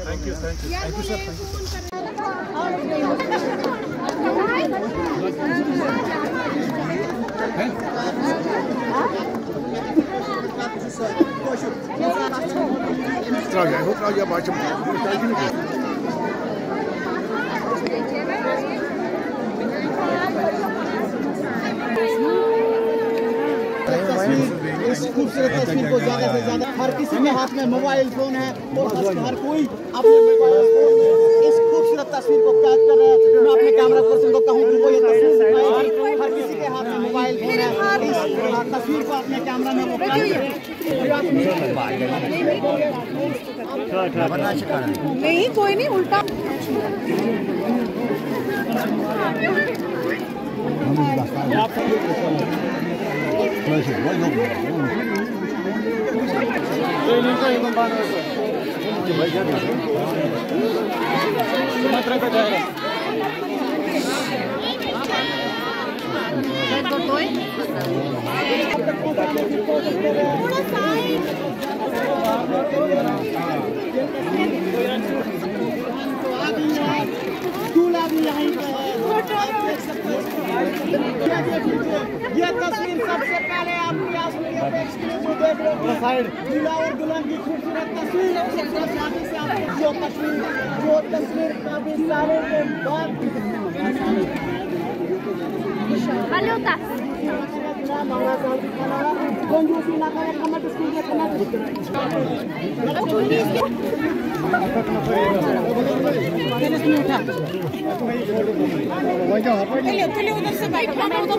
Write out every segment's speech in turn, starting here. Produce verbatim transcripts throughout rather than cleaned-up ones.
Thank you thank you thank you sir इस खूबसूरत तस्वीर को ज्यादा से ज्यादा, हर किसी के हाथ में मोबाइल फोन है और हर कोई अपने मोबाइल फोन में इस खूबसूरत तस्वीर को कैद कर रहा है। मैं अपने कैमरा पर्सन को कहूँ कि वो ये तस्वीर दिखाए। हर किसी के हाथ में मोबाइल फोन है, इस तस्वीर को अपने कैमरा में वो कैद नहीं, कोई नहीं, उल्टा दूल्हा भी यहीं पे है। ये तस्वीर सबसे पहले आपकी आसमानी एक्सक्लूसिव देख रहे हो। दूल्हा और दुल्हन की खूबसूरत तस्वीर शादी से आपको जो तस्वीर जो तस्वीर काफी सालों के बाद कंजूसी ना करें, कमर स्कूल के कमर उधर से बाइक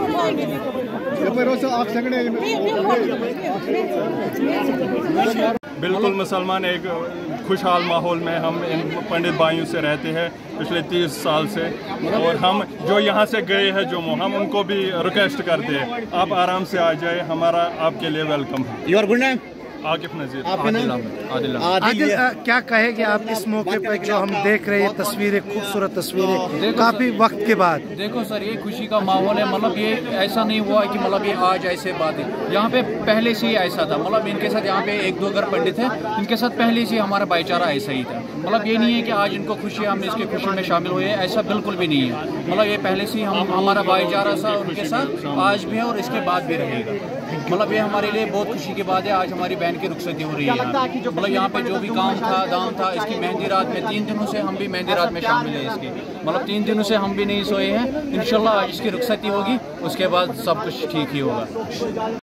बिल्कुल मुसलमान एक खुशहाल माहौल में हम इन पंडित भाइयों से रहते हैं पिछले तीस साल से, और हम जो यहाँ से गए हैं जम्मू, हम उनको भी रिक्वेस्ट करते हैं आप आराम से आ जाए, हमारा आपके लिए वेलकम है। Your good name? Akif Nazir. Adil, Adil क्या कहेंगे आप इस मौके पर जो हम देख रहे हैं तस्वीरें, खूबसूरत तस्वीरें काफी वक्त के बाद? देखो सर, ये खुशी का माहौल है। मतलब ये ऐसा नहीं हुआ कि मतलब ये आज ऐसे बात है, यहाँ पे पहले से ही ऐसा था। मतलब इनके साथ यहाँ पे एक दो घर पंडित है, इनके साथ पहले से हमारा भाईचारा ऐसा ही था। मतलब ये नहीं है कि आज इनको खुशी हमने इसकी खुशी में शामिल हुए, ऐसा बिल्कुल भी नहीं है। मतलब ये पहले से ही हम हमारा भाईचारा सा उनके साथ आज भी है और इसके बाद भी रहेगा। मतलब ये हमारे लिए बहुत खुशी की बात है। आज हमारी बहन की रुखसती हो रही है। मतलब यहाँ पे जो भी काम था दाम था, इसकी मेहंदी रात में तीन दिनों से हम भी मेहंदी रात में शामिल हैं इसकी। मतलब तीन दिनों से हम भी नहीं सोए हैं। इंशाल्लाह आज इसकी रुखसती होगी, उसके बाद सब कुछ ठीक ही होगा।